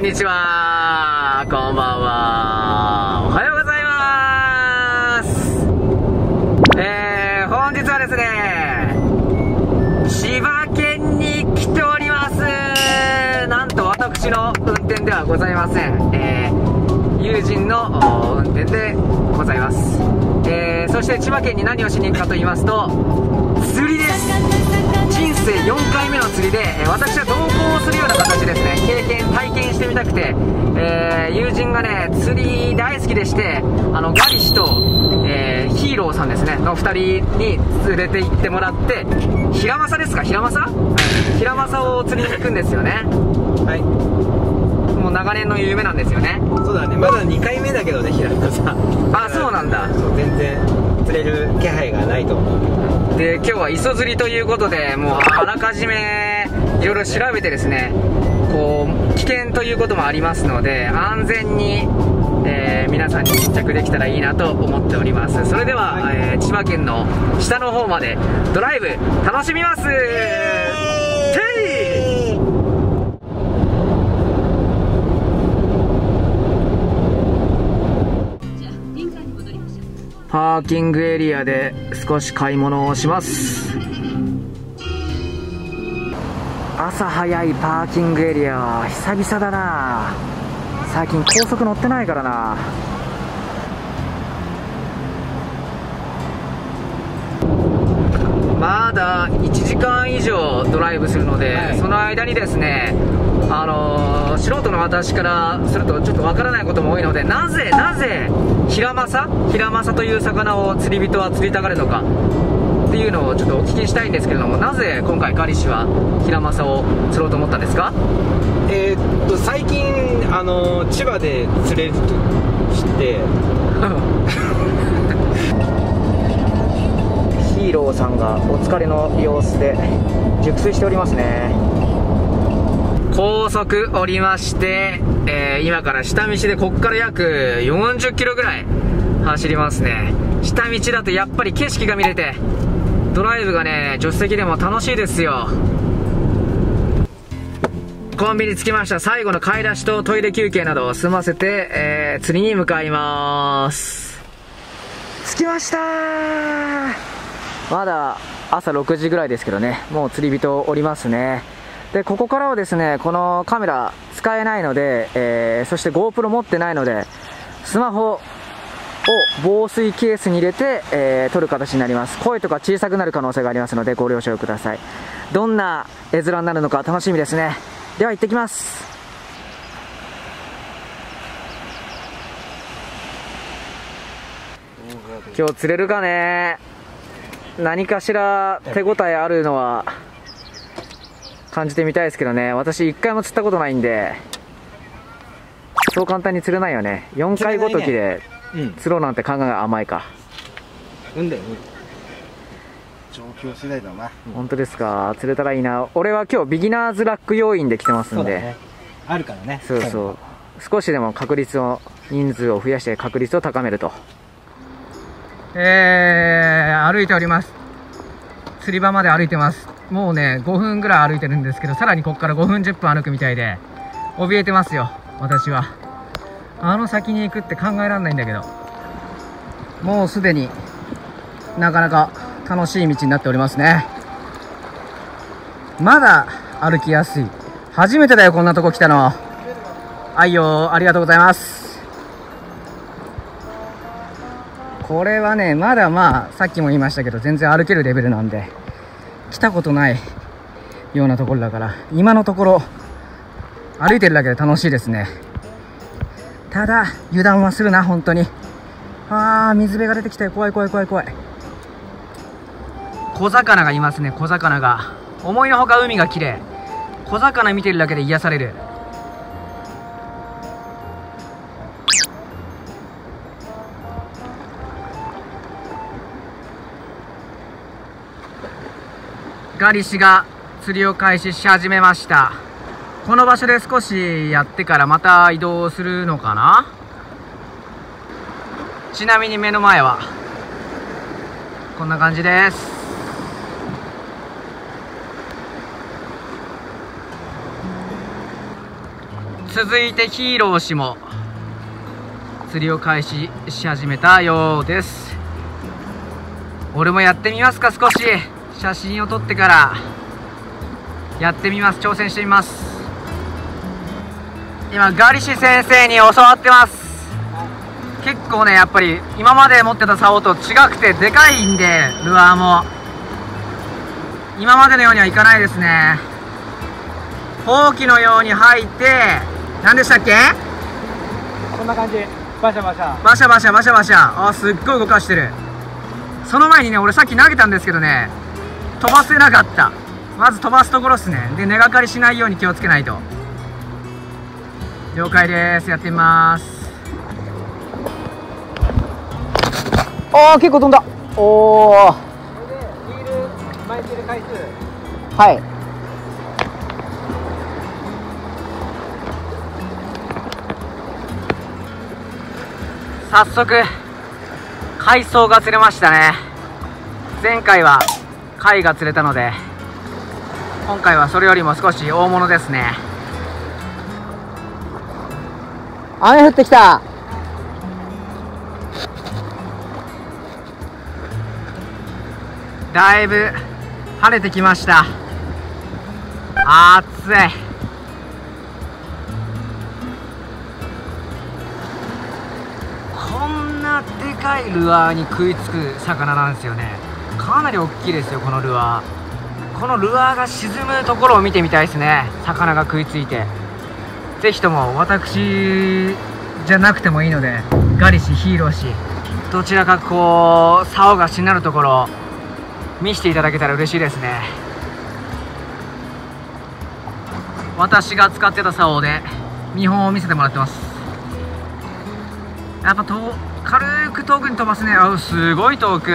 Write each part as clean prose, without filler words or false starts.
にちは、こんばんは、おはようございます。本日はですね、千葉県に来ております。なんと私の運転ではございません。友人の運転でございます。そして千葉県に何をしに行くかと言いますと、釣りです。人生4回目の釣りで、私は同行するような形ですね、体験してみたくて、友人がね、釣り大好きでして、ガリシと、ヒーローさんですね、の2人に連れて行ってもらって、ヒラマサですか、ヒラマサ、ヒラマサを釣りに行くんですよね。はい。もう長年の夢なんですよね。 そうだね、まだ2回目だけどね、ヒラマサ。 あ、そうなんだ。 全然釣れる気配がないと思う。 で、今日は磯釣りということで、もうあらかじめいろいろ調べてですね、こう危険ということもありますので、安全に、皆さんに密着できたらいいなと思っております。それでは、千葉県の下の方までドライブ楽しみます。パーキングエリアで少し買い物をします。朝早いパーキングエリア、久々だな。最近高速乗ってないからな。まだ1時間以上ドライブするので、はい、その間にですね、素人の私からするとちょっとわからないことも多いので、なぜヒラマサという魚を釣り人は釣りたがるのかっていうのをちょっとお聞きしたいんですけれども、なぜ今回ガリシはヒラマサを釣ろうと思ったんですか？ 最近千葉で釣れると知ってヒーローさんがお疲れの様子で熟睡しておりますね。高速降りまして、今から下道でこっから約40キロぐらい走りますね。下道だとやっぱり景色が見れて、ドライブがね、助手席でも楽しいですよ。コンビニ着きました。最後の買い出しとトイレ休憩などを済ませて、釣りに向かいます。着きましたー。まだ朝6時ぐらいですけどね、もう釣り人おりますね。で、ここからはですね、このカメラ使えないので、そして GoPro 持ってないので、スマホを防水ケースに入れて、撮る形になります。声とか小さくなる可能性がありますのでご了承ください。どんな絵面になるのか楽しみですね。では行ってきます。今日釣れるかね。何かしら手応えあるのは感じてみたいですけどね。私1回も釣ったことないんで、そう簡単に釣れないよね。4回ごときで釣ろうなんて考えが甘いか。 だよ、状況次第だな。 本当ですか。釣れたらいいな。俺は今日ビギナーズラック要員で来てますんで、 ね、あるからね。 そうそう、少しでも人数を増やして確率を高めると。歩いております。釣り場まで歩いてます。もうね、5分ぐらい歩いてるんですけど、さらにここから5分10分歩くみたいで怯えてますよ、私は。先に行くって考えられないんだけど、もうすでになかなか楽しい道になっておりますね。まだ歩きやすい。初めてだよ、こんなとこ来たの。はいよ、ありがとうございます。これはね、まださっきも言いましたけど、全然歩けるレベルなんで、来たことないようなところだから、今のところ歩いてるだけで楽しいですね。ただ油断はするな、本当に。水辺が出てきたよ。怖い。小魚がいますね。小魚が、思いのほか海が綺麗。小魚見てるだけで癒される。ガリシが釣りを開始し始めました。この場所で少しやってからまた移動するのかな。ちなみに目の前はこんな感じです。 続いてヒーロー氏も釣りを開始し始めたようです。俺もやってみますか。少し写真を撮ってからやってみます。挑戦してみます。今ガリシ先生に教わってます。結構ね、やっぱり今まで持ってた竿と違くてでかいんで、ルアーも今までのようにはいかないですね。ほうきのように入って、何でしたっけ、 こんな感じ、バシャバシャバシャバシャバシャバシャ、あ、すっごい動かしてる。その前にね、俺さっき投げたんですけどね、飛ばせなかった。まず飛ばすところっすね。で、根がかりしないように気をつけないと。了解です。やってみます。おー、結構飛んだ。おー、 これでリール巻いてる回数、 はい。早速海藻が釣れましたね。前回は貝が釣れたので、今回はそれよりも少し大物ですね。雨降ってきた。だいぶ晴れてきました。暑い。こんなでかいルアーに食いつく魚なんですよね。かなり大きいですよ、このルアー。このルアーが沈むところを見てみたいですね。魚が食いついて、ぜひとも私じゃなくてもいいので、ガリ氏、ヒーロー氏、どちらかこう竿がしなるところを見せていただけたら嬉しいですね。私が使ってた竿で見本を見せてもらってます。やっぱ軽く遠くに飛ばすね。あ、すごい遠く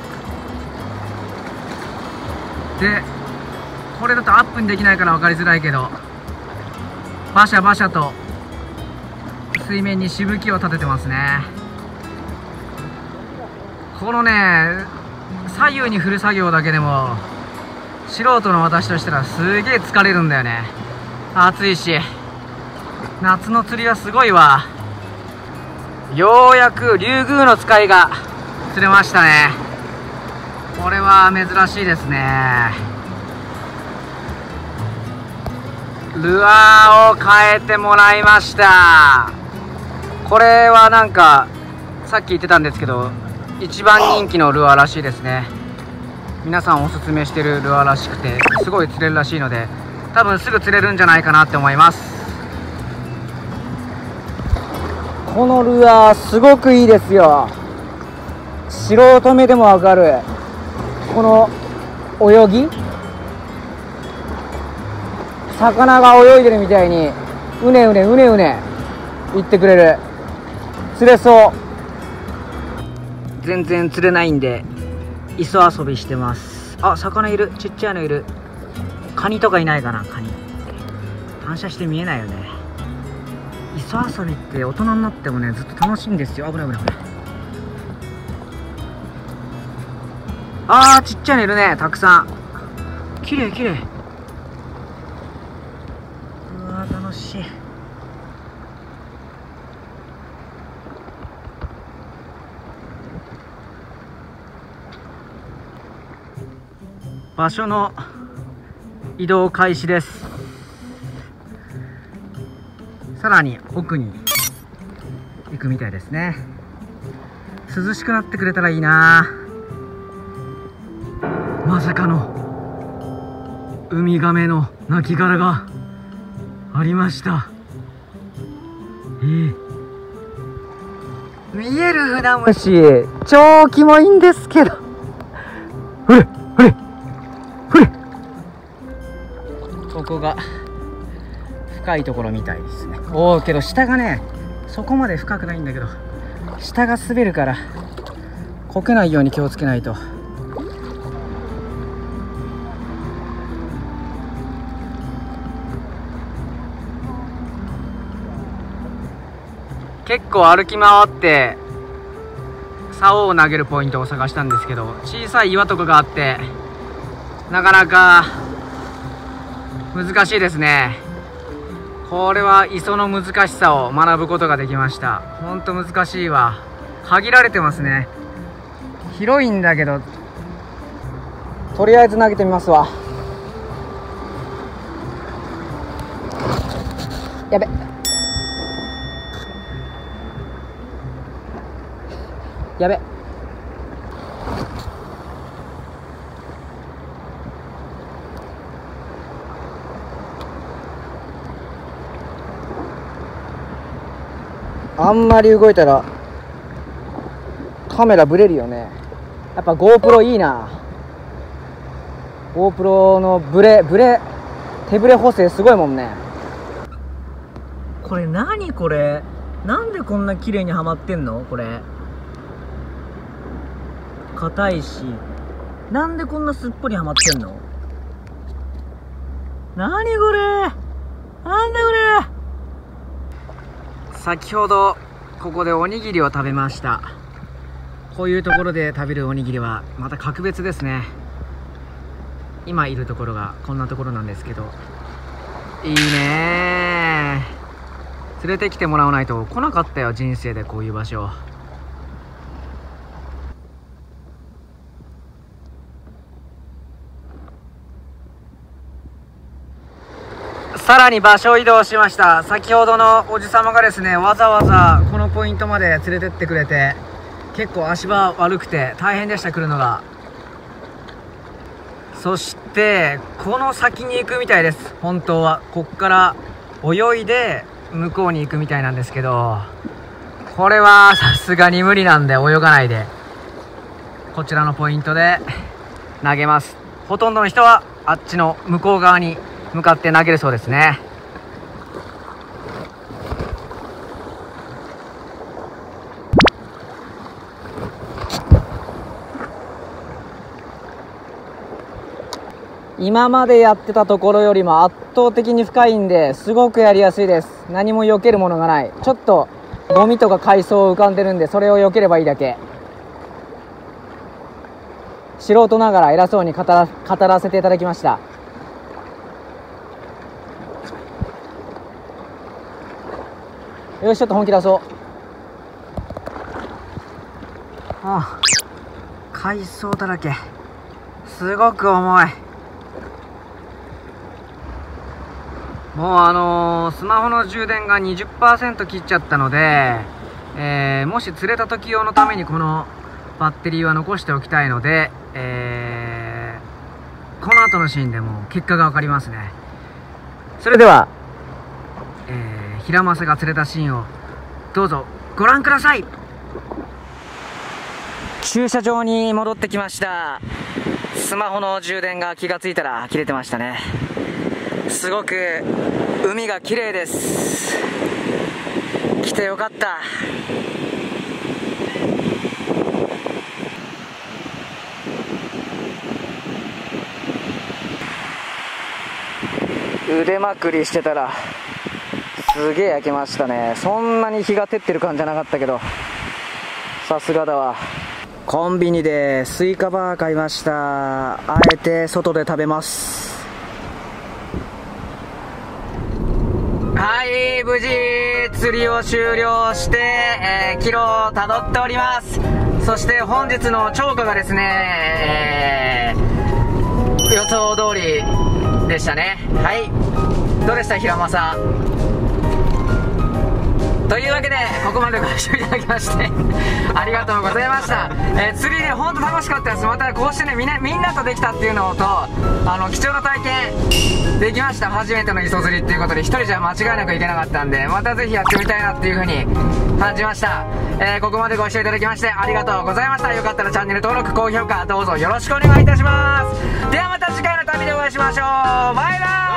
で、これだとアップにできないから分かりづらいけど、バシャバシャと水面にしぶきを立ててますね。このね、左右に振る作業だけでも素人の私としたらすげえ疲れるんだよね。暑いし、夏の釣りはすごいわ。ようやくリュウグウノツカイが釣れましたね。これは珍しいですね。ルアーを変えてもらいました。これはなんかさっき言ってたんですけど、一番人気のルアーらしいですね。皆さんおすすめしてるルアーらしくて、すごい釣れるらしいので、多分すぐ釣れるんじゃないかなって思います。このルアーすごくいいですよ。素人目でもわかるこの泳ぎ、魚が泳いでるみたいにうねうねうねうね行ってくれる。釣れそう。全然釣れないんで磯遊びしてます。あ、魚いる。ちっちゃいのいる。カニとかいないかな。カニ反射して見えないよね。磯遊びって大人になってもね、ずっと楽しいんですよ。危ない危ない危ない。あー、ちっちゃいのいるね、たくさん。きれいきれい。うわー、楽しい。場所の移動開始です。さらに奥に行くみたいですね。涼しくなってくれたらいいな。まさかのウミガメの亡骸がありました。見える船虫超キモいんですけど、ほれほれほれ、ここが深いところみたいですね。おお、けど下がね、そこまで深くないんだけど、下が滑るからこけないように気をつけないと。結構歩き回って竿を投げるポイントを探したんですけど、小さい岩とかがあってなかなか難しいですね。 これは磯の難しさを学ぶことができました。ほんと難しいわ。限られてますね。広いんだけど、とりあえず投げてみますわ。やべ、やべ、あんまり動いたらカメラブレるよね。やっぱ GoPro いいな。 GoPro の手ブレ補正すごいもんね。これ何これ、なんでこんな綺麗にはまってんの。これ硬いし、なんでこんなすっぽりはまってんの。何これ、なんだこれ。先ほどここでおにぎりを食べました。こういうところで食べるおにぎりはまた格別ですね。今いるところがこんなところなんですけど、いいねー。連れてきてもらわないと来なかったよ、人生でこういう場所。さらに場所移動しました。先ほどのおじさまがですね、わざわざこのポイントまで連れてってくれて、結構足場悪くて大変でした、来るのが。そしてこの先に行くみたいです。本当はこっから泳いで向こうに行くみたいなんですけど、これはさすがに無理なんで泳がないでこちらのポイントで投げます。ほとんどの人はあっちの向こう側に向かって投げるそうですね。今までやってたところよりも圧倒的に深いんですごくやりやすいです。何も避けるものがない。ちょっとゴミとか海藻浮かんでるんで、それを避ければいいだけ。素人ながら偉そうに語らせていただきました。よし、ちょっと本気出そう。ああ、海藻だらけ。すごく重い。もうスマホの充電が 20% 切っちゃったので、もし釣れた時用のためにこのバッテリーは残しておきたいので、この後のシーンでも結果が分かりますね。それでは、ヒラマサが釣れたシーンをどうぞご覧ください。駐車場に戻ってきました。スマホの充電が気がついたら切れてましたね。すごく海が綺麗です。来てよかった。腕まくりしてたらすげえ焼けましたね。そんなに日が照ってる感じじゃなかったけど、さすがだわ。コンビニでスイカバー買いました。あえて外で食べます。はい、無事釣りを終了して、帰路をたどっております。そして本日の釣果がですね、予想通りでしたね。はい、どうでしたヒラマサ。というわけでここまでご視聴いただきましてありがとうございました。釣りね、ほんと楽しかったです。またこうしてね、みんなとできたっていうのと、貴重な体験できました。初めての磯釣りっていうことで一人じゃ間違いなくいけなかったんで、またぜひやってみたいなっていう風に感じました。ここまでご視聴いただきましてありがとうございました。よかったらチャンネル登録高評価どうぞよろしくお願いいたします。ではまた次回の旅でお会いしましょう。バイバーイ。